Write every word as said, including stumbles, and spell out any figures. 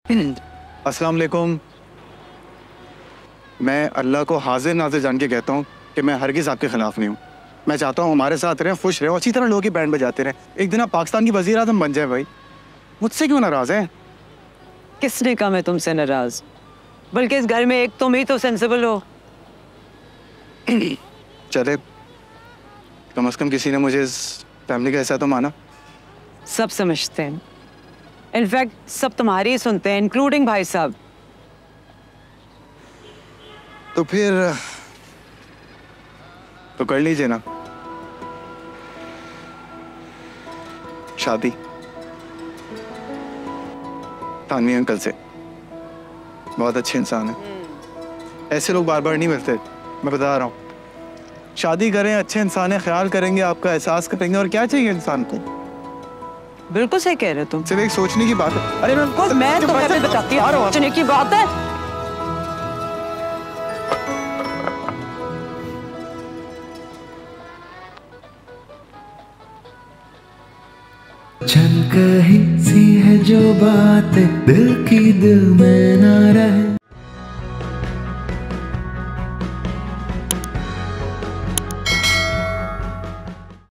अस्सलाम वालेकुम। मैं अल्लाह को हाजिर नाजिर जान के कहता हूँ कि मैं हरगिज़ आपके खिलाफ नहीं हूँ। मैं चाहता हूँ हमारे साथ रहें, खुश रहें, अच्छी तरह लोगों की बैंड बजाते रहें। एक दिन आप पाकिस्तान की वज़ीर आज़म बन जाए भाई। मुझसे क्यों नाराज हैं? किसने कहा मैं तुमसे नाराज? बल्कि इस घर में एक तुम ही तो सेंसिबल हो। चले, कम से कम किसी ने मुझे इस फैमिली का हिस्सा तो माना। सब समझते हैं, इनफैक्ट सब तुम्हारी ही सुनते हैं, इंक्लूडिंग भाई साहब। तो फिर तो कर लीजिए ना शादी तानवी अंकल से। बहुत अच्छे इंसान हैं, ऐसे लोग बार बार नहीं मिलते। मैं बता रहा हूँ, शादी करें, अच्छे इंसान है, ख्याल करेंगे, आपका एहसास करेंगे, और क्या चाहिए इंसान को। बिल्कुल सही कह रहे हो तुम। सिर्फ एक सोचने की बात है। अरे मैं मैं तुम्हें अभी बताती हूँ, सोचने की बात है। छन कही सी है जो बात दिल की दिल में ना रहे।